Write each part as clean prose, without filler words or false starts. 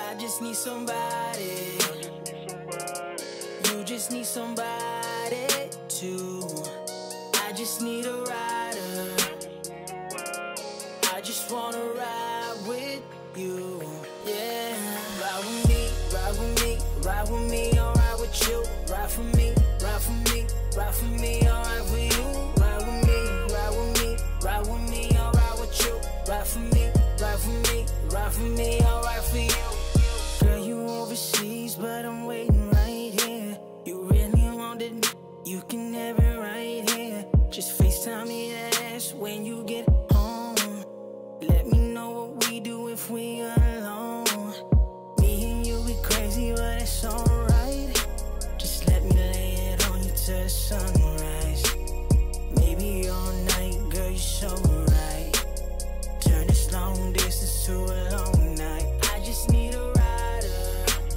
I just need somebody. You just need somebody too. I just need a rider. I just wanna ride with you. Yeah. Ride with me, ride with me, ride with me, alright with you. Ride for me, ride for me, ride for me, alright for you. Ride with me, ride with me, ride with me, alright with you. Ride for me, ride for me, ride for me, alright for you. Girl, you overseas, but I'm waiting right here. You really wanted me, you can have it right here. Just FaceTime me ass when you get home. Let me know what we do if we alone. Me and you be crazy, but it's alright. Just let me lay it on you till the sunrise. Maybe all night, girl, you're so right. Turn this long distance to a long night. I just need a rider.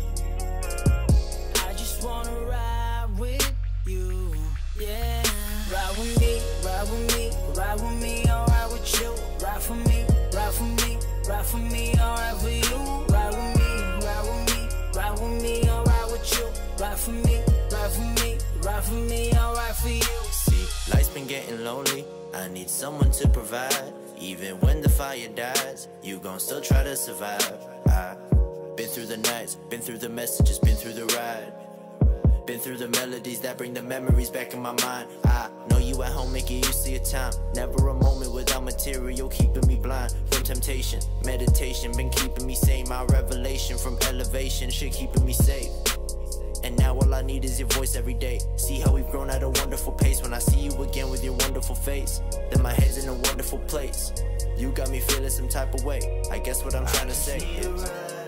I just wanna ride with you. Yeah. Ride with me, ride with me, ride with me, alright with you. Ride for me, ride for me, ride for me, alright for you. Ride with me, ride with me, ride with me, alright with you. Ride for me, ride for me, ride for me, alright for you. See, life's been getting lonely, I need someone to provide. Even when the fire dies, you gon' still try to survive. I've been through the nights, been through the messages, been through the ride. Been through the melodies that bring the memories back in my mind. I know you at home making use of your time. Never a moment without material keeping me blind. From temptation, meditation been keeping me sane. My revelation from elevation shit keeping me safe. And now all I need is your voice every day. See how we've grown at a wonderful pace. When I see you again with your wonderful face, then my head's in a wonderful place. You got me feeling some type of way. I guess what I'm trying to say is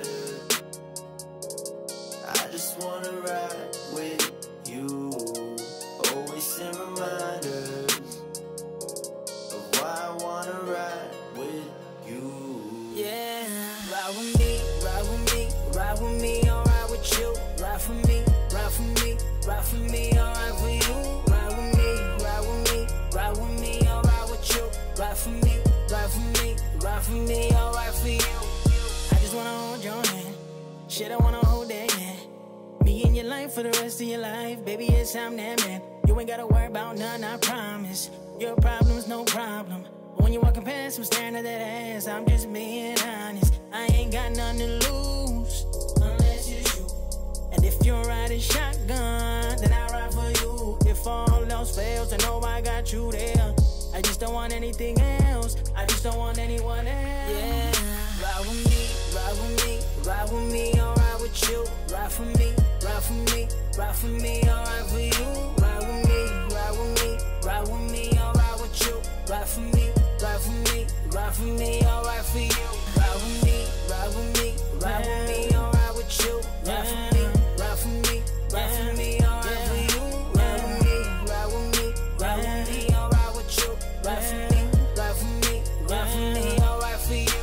I just wanna ride with you. Always send reminders of why I wanna ride with you. Yeah. Ride with me, ride with me, ride with me, alright with you. Ride for me, ride for me, ride for me, alright for you. Ride with me, ride with me, ride with me, alright with you. Ride for me, ride for me, ride for me, alright for you. I just wanna hold your hand, shit I wanna hold that hand. Me in your life for the rest of your life, baby, yes, I'm that man. You ain't gotta worry about none, I promise. Your problem's no problem. When you're walking past, I'm staring at that ass. I'm just being honest. I ain't got nothing to lose unless it's you. And if you're riding shotgun, then I ride for you. If all else fails, then know I got you there. I just don't want anything else. I just don't want anyone else. Yeah. Ride with me, ride with me, ride with me, alright with you. Ride for me, ride for me, ride for me, alright for you. Ride with me, ride with me, ride with me, alright with you. Ride for me, ride for me, ride for me, alright for you. Ride with me, ride with me, ride with me, alright with you. Ride for me, ride for me, ride for me, alright for you. Ride with me, ride with me, ride with me, alright with you. Ride for me, ride for me, ride for me, alright for you.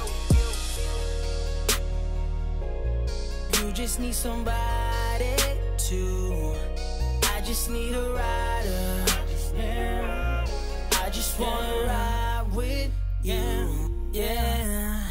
You just need somebody too. I just need a rider. Yeah. I just wanna ride with you. Yeah.